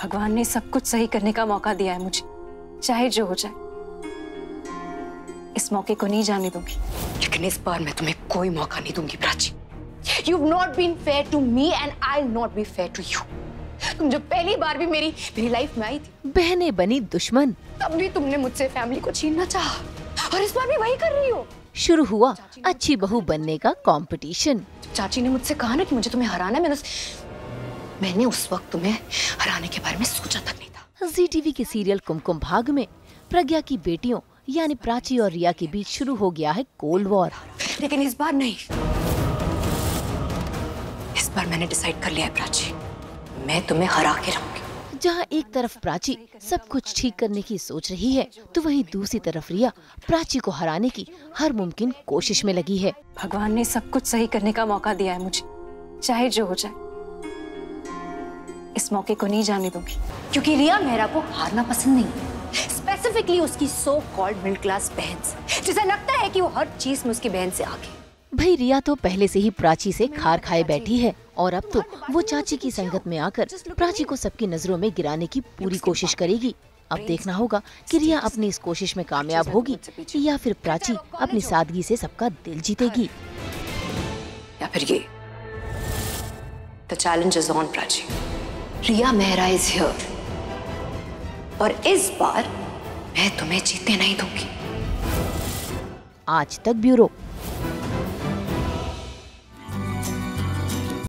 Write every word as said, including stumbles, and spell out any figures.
भगवान ने सब कुछ सही करने का मौका दिया है मुझे, चाहे जो हो जाए। इस मौके को नहीं जाने दूंगी। लेकिन इस बार मैं तुम्हें कोई मौका नहीं दूंगी Prachi. You've not been fair to me and I'll not be fair to you. तुम जो पहली बार भी मेरी मेरी लाइफ में आई थी, बहनें बनी दुश्मन, तब भी तुमने मुझसे फैमिली को छीनना चाहा, और इस बार भी वही कर रही हो। शुरू हुआ अच्छी बहू बनने का कंपटीशन। चाची ने मुझसे कहा ना कि मुझे तुम्हें हराना है, मैंने उस, मैंने उस वक्त तुम्हें हराने के बारे में सोचा तक नहीं था। जी टीवी के सीरियल कुमकुम भाग्य में प्रज्ञा की बेटियों यानी प्राची और रिया के बीच शुरू हो गया है कोल्ड वॉर। लेकिन इस बार नहीं, इस बार मैंने डिसाइड कर लिया है प्राची, मैं तुम्हें हरा के रहूंगी। जहां एक तरफ प्राची सब कुछ ठीक करने की सोच रही है, तो वहीं दूसरी तरफ रिया प्राची को हराने की हर मुमकिन कोशिश में लगी है। भगवान ने सब कुछ सही करने का मौका दिया है मुझे, चाहे जो हो जाए। इस मौके को नहीं जाने दूंगी। क्योंकि रिया मेहरा को हारना पसंद नहीं, स्पेसिफिकली उसकी सो कॉल्ड मिडिल क्लास बहन से, जिसे लगता है कि वो हर चीज में उसकी बहन से आगे। भाई रिया तो पहले से ही प्राची से खार खाए बैठी है, और अब तो वो चाची की संगत में आकर प्राची को सबकी नजरों में गिराने की पूरी कोशिश करेगी। अब देखना होगा कि रिया अपनी इस कोशिश में कामयाब होगी या फिर प्राची अपनी सादगी से सबका दिल जीतेगी। या फिर ये, the challenge is on Prachi. Riya Mehra is here, और इस बार मैं तुम्हें जीतने नहीं दूंगी। आज तक ब्यूरो।